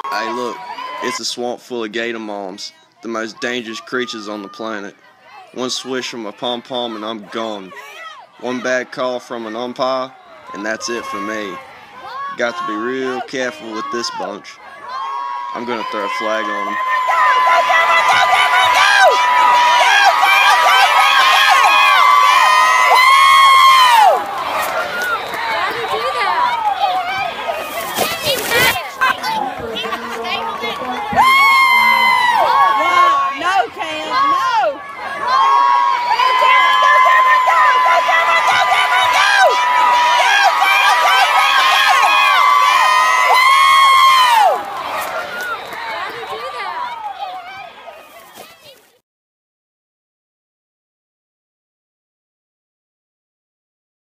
Hey, look, it's a swamp full of gator moms, the most dangerous creatures on the planet. One swish from a pom-pom and I'm gone. One bad call from an umpire, and that's it for me. Got to be real careful with this bunch. I'm gonna throw a flag on them.